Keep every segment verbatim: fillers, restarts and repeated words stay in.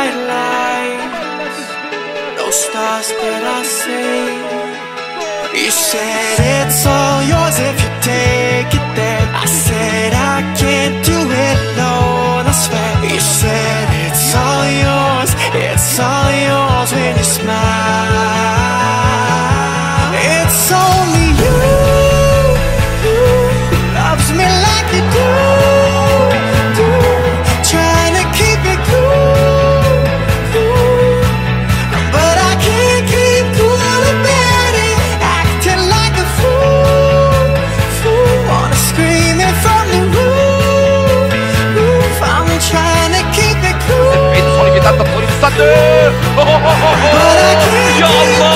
bright lights, those stars that I see. You said it's all yours if you take it there. I said I can't do it alone, I swear. You said it's all yours, it's all yours when you smile. It's only you who loves me like you do, do. Trying to keep it cool, cool. But I can't keep cool about it. Acting like a fool, fool. Wanna scream it from the roof, roof. I'm trying to keep it cool. But I can't Ya Allah!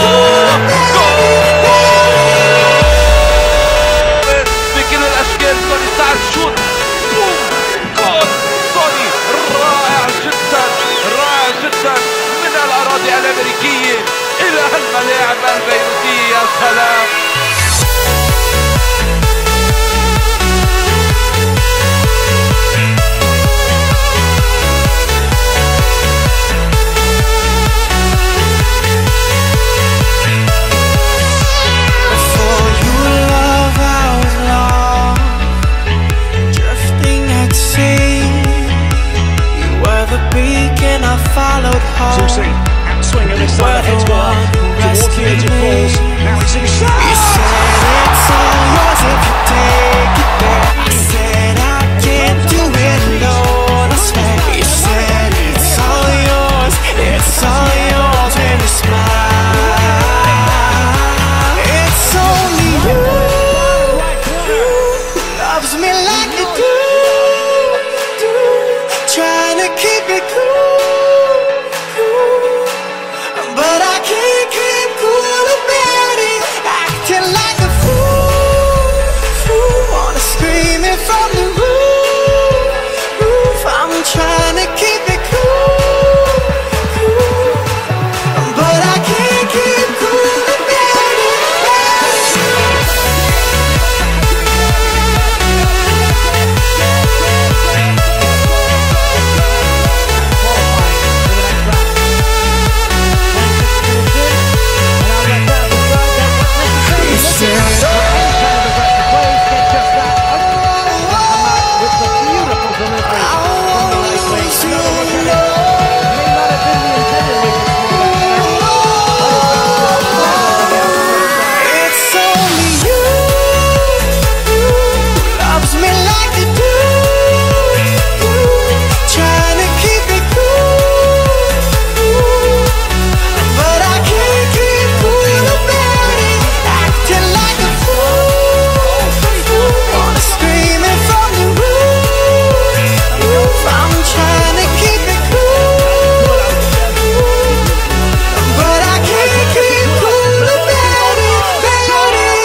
بكل الأشكال سوني ساعد شوت بوم جول سوني رائع جدا رائع جدا من الأراضي الأمريكية إلى الملاعب البيروتية. يا سلام! Followed home. Susie, outswing of this side, heads go up towards the edge of balls. Now it's in shot. You said it's all yours if you take it there. I said I can't do it alone, I swear. You said it's all yours, it's all yours when you smile. It's only you who loves me like you do, do. Trying to keep it cool. But I can't keep cool about it. Acting like a fool, fool. Wanna scream it from the roof, roof. I'm trying to keep it cool, cool. But I can't keep cool about it.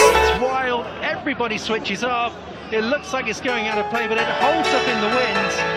Everybody switches off. It looks like it's going out of play, but it holds up in the wind.